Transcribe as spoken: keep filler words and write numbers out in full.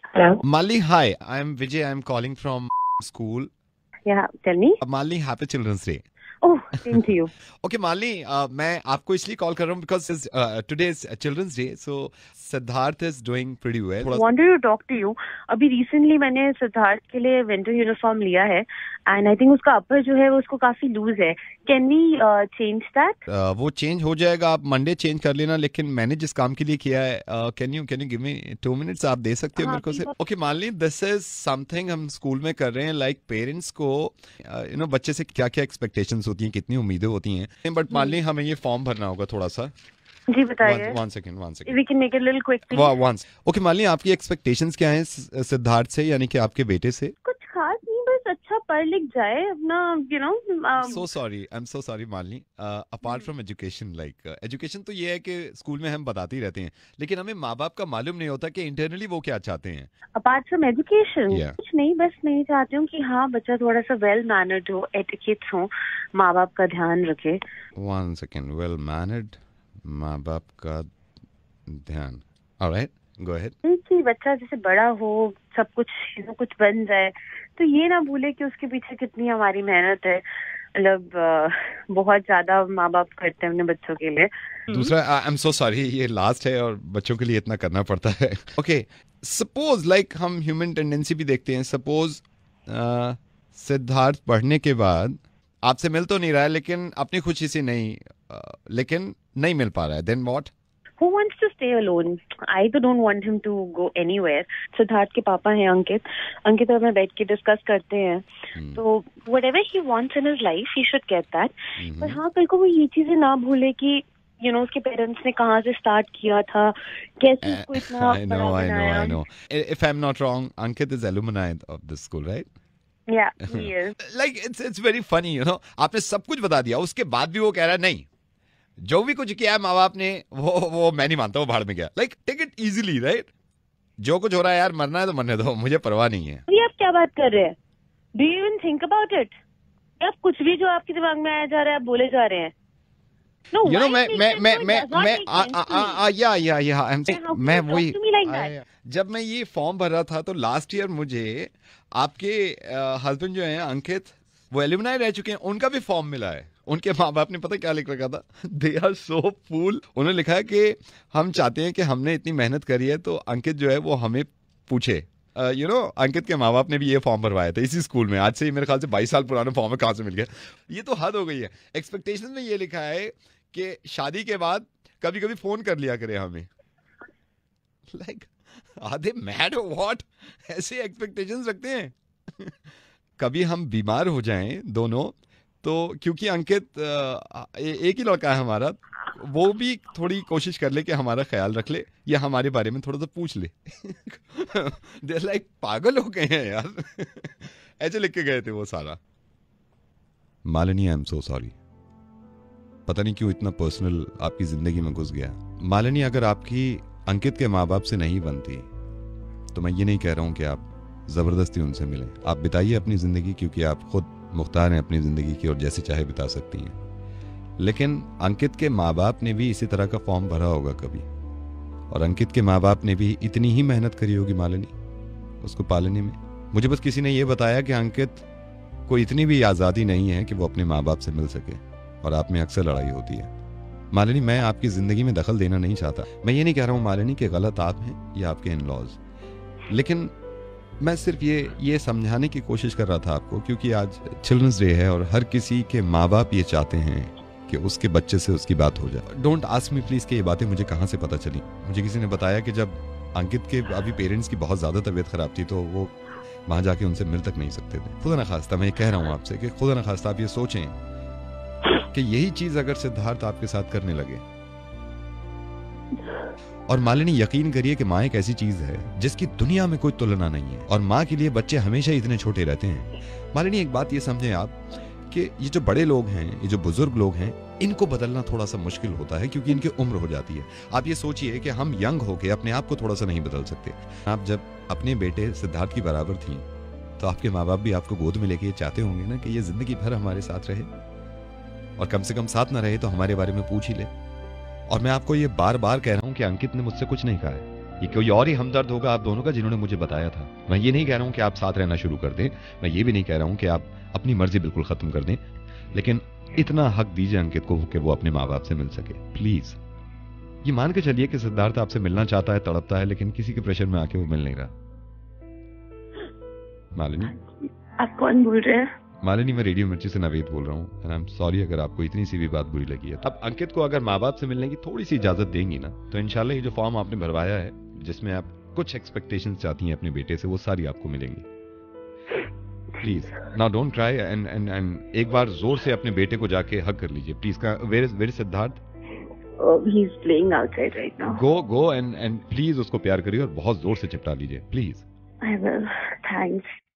Hello. Mali, hi. I'm Vijay. I'm calling from school. Yeah, tell me. Uh, Mali, happy Children's Day. Oh, same to you. Okay Malini, मैं आपको इसलिए call कर रहा हूँ because today is children's day, so Siddharth is doing pretty well. Wanted to talk to you. अभी recently मैंने सिद्धार्थ के लिए विंटर यूनिफॉर्म लिया है एंड आई थिंक उसका अपर जो है वो उसको काफी लूज है. Can we change that? वो चेंज हो जाएगा, आप मंडे चेंज कर लेना. लेकिन मैंने जिस काम के लिए किया है, can you can you give me two minutes, आप दे सकते हो हाँ, मेरे को? से okay Malini, this is something हम स्कूल में कर रहे हैं. लाइक पेरेंट्स को यू नो बच्चे से क्या क्या एक्सपेक्टेशंस होती हैं, कितनी उम्मीदें होती हैं. बट मालिनी, हमें ये फॉर्म भरना होगा थोड़ा सा. जी बताइए. One second one second We can make it a little quick. Once. Okay Malini, आपकी एक्सपेक्टेशंस क्या हैं सिद्धार्थ से, यानी कि आपके बेटे से? कुछ खास नहीं, बस अच्छा पढ़ लिख जाए अपना, you know. So sorry, I am so sorry Malini. Apart from education, like education तो ये है कि स्कूल में हम बताते ही रहते हैं, लेकिन हमें माँ बाप का मालूम नहीं होता कि इंटरनली वो क्या चाहते हैं. Apart from education Yeah. कुछ नहीं, बस नहीं चाहती हूँ कि हाँ बच्चा थोड़ा सा वेल मैनर्ड हो, एटिकेट्स हो, माँ बाप का ध्यान रखे. One second. वेल मैनर्ड, माँ बाप का ध्यान. Alright, go ahead. कि बच्चा जैसे बड़ा हो, सब कुछ you know, कुछ बन जाए, तो ये ना भूले कि उसके पीछे कितनी हमारी मेहनत है. मतलब अ, बहुत ज्यादा माँ बाप करते हैं अपने बच्चों के लिए. दूसरा, आई एम सो सॉरी, ये लास्ट है और बच्चों के लिए इतना करना पड़ता है. ओके, सपोज लाइक हम ह्यूमन टेंडेंसी भी देखते हैं. सपोज सिद्धार्थ पढ़ने के बाद आपसे मिल तो नहीं रहा है, लेकिन अपनी खुशी से नहीं, uh, लेकिन नहीं मिल पा रहा है. Then what? Who wants to stay alone? I तो don't want him to go anywhere. Siddharth के पापा हैं अंकित. अंकित और मैं बैठ के डिस्कस करते हैं. Hmm. तो whatever he wants in his life, he should get that. Mhm. पर हाँ, कल को वो ये चीजें ना भूले कि you know उसके पेरेंट्स ने कहाँ से स्टार्ट किया था, कैसे उसको इतना I know, बड़ा I know, बनाया. I know. I- If I'm not wrong, Ankit is alumni of this school, right? Yeah, he is. Like it's it's very funny, you know. आपने सब कुछ बता दिया, उसके बाद भी वो कह रहा है नहीं, जो भी कुछ किया है माँ बाप ने, वो वो मैं नहीं मानता, वो भाड़ में गया. Like take it easily, right? जो कुछ हो रहा है यार, मरना है तो मरने दो, मुझे परवाह नहीं है. ये आप क्या बात कर रहे हैं? Do you even think about it? आप कुछ भी जो आपके दिमाग में आया जा रहा है आप बोले जा रहे हैं. No, You know, why मैं it मैं makes मैं sense? मैं It does not मैं make uh sense uh to me. आ या या या I'm saying, How can मैं you talk वही to me like that? आ- जब मैं ये फॉर्म भर रहा था तो लास्ट ईयर मुझे आपके हस्बैंड जो हैं अंकित, वो एलुमनाई रह चुके हैं, उनका भी फॉर्म मिला है. उनके माँ बाप ने पता क्या लिख रखा था? They are so fool. उन्होंने लिखा है कि हम चाहते हैं कि हमने इतनी मेहनत करी है तो अंकित जो है वो हमें पूछे. यू नो अंकित के माँ बाप ने भी ये फॉर्म भरवाया था इसी स्कूल में. आज से ही मेरे ख्याल से बाईस साल पुराना फॉर्म है, कहाँ से मिल गया? ये तो हद हो गई है. एक्सपेक्टेशन में ये लिखा है कि शादी के बाद कभी कभी फोन कर लिया करे हमें. लाइक आर दे मैड और व्हाट? ऐसे एक्सपेक्टेशंस रखते हैं. कभी हम बीमार हो जाएं दोनों, तो क्योंकि अंकित अ, ए, एक ही लड़का है हमारा, वो भी थोड़ी कोशिश कर ले कि हमारा ख्याल रख ले या हमारे बारे में थोड़ा सा पूछ ले. दे लाइक पागल हो गए हैं यार. ऐसे लिख के गए थे वो सारा. Malini, I am so sorry. पता नहीं क्यों इतना पर्सनल आपकी जिंदगी में घुस गया. मालिनी, अगर आपकी अंकित के माँ बाप से नहीं बनती तो मैं ये नहीं कह रहा हूँ कि आप जबरदस्ती उनसे मिलें. आप बिताइए अपनी जिंदगी, क्योंकि आप खुद मुख्तार हैं अपनी जिंदगी की और जैसे चाहे बिता सकती हैं. लेकिन अंकित के माँ बाप ने भी इसी तरह का फॉर्म भरा होगा कभी, और अंकित के माँ बाप ने भी इतनी ही मेहनत करी होगी मालिनी उसको पालने में. मुझे बस किसी ने यह बताया कि अंकित को इतनी भी आज़ादी नहीं है कि वो अपने माँ बाप से मिल सके, और आप में अक्सर लड़ाई होती है. मालिनी, मैं आपकी जिंदगी में दखल देना नहीं चाहता. मैं ये नहीं कह रहा हूँ मालिनी कि गलत आप हैं या आपके इन लॉज, लेकिन मैं सिर्फ ये ये समझाने की कोशिश कर रहा था आपको, क्योंकि आज चिल्ड्रंस डे है और हर किसी के माँ बाप ये चाहते हैं कि उसके बच्चे से उसकी बात हो जाए. डोंट आस्क मी प्लीज कि ये बातें मुझे कहाँ से पता चली. मुझे किसी ने बताया कि जब अंकित के अभी पेरेंट्स की बहुत ज़्यादा तबीयत खराब थी तो वो वहाँ जाके उनसे मिल तक नहीं सकते थे. खुदा न खास्ता मैं ये कह रहा हूँ आपसे कि खुदा न खास्ता आप ये सोचें कि यही चीज़ अगर सिद्धार्थ आपके साथ करने लगे. और मालिनी, यकीन करिए कि माँ एक ऐसी चीज है जिसकी दुनिया में कोई तुलना नहीं है, और माँ के लिए बच्चे हमेशा इतने छोटे रहते हैं. मालिनी, एक बात ये समझें आप कि ये जो बड़े लोग हैं, ये जो बुजुर्ग लोग हैं, इनको बदलना थोड़ा सा मुश्किल होता है क्योंकि इनकी उम्र हो जाती है. आप ये सोचिए कि हम यंग होके अपने आप को थोड़ा सा नहीं बदल सकते. आप जब अपने बेटे सिद्धार्थ की बराबर थी तो आपके माँ बाप भी आपको गोद में लेके चाहते होंगे ना कि ये जिंदगी भर हमारे साथ रहे, और कम से कम साथ ना रहे तो हमारे बारे में पूछ ही ले. और मैं आपको ये बार बार कह रहा हूं कि अंकित ने मुझसे कुछ नहीं कहा है. ये कोई और ही हमदर्द होगा आप दोनों का जिन्होंने मुझे बताया था। मैं ये नहीं कह रहा हूं कि आप साथ रहना शुरू कर दें, मैं ये भी नहीं कह रहा हूं कि आप अपनी मर्जी बिल्कुल खत्म कर दें, लेकिन इतना हक दीजिए अंकित को कि वो अपने माँ बाप से मिल सके प्लीज। ये मान के चलिए कि सिद्धार्थ आपसे मिलना चाहता है, तड़पता है, लेकिन किसी के प्रेशर में आके वो मिल नहीं रहा। मालिनी, आप कौन बोल रहे हैं? मालिनी, मैं रेडियो मिर्ची से नवेद बोल रहा हूँ, एंड आई एम सॉरी अगर आपको इतनी सी भी बात बुरी लगी है। अब अंकित को अगर माँ बाप से मिलने की थोड़ी सी इजाजत देंगी ना, तो इंशाल्लाह ये जो फॉर्म आपने भरवाया है जिसमें आप कुछ एक्सपेक्टेशंस चाहती हैं अपने बेटे से, वो सारी आपको मिलेंगी। Please now don't cry, and and and एक बार जोर से अपने बेटे को जाके हग कर लीजिए please. Where is where is Siddharth? He is playing outside right now. Go go and and please उसको प्यार करिए और बहुत जोर से चिपटा लीजिए प्लीज। I will, thanks.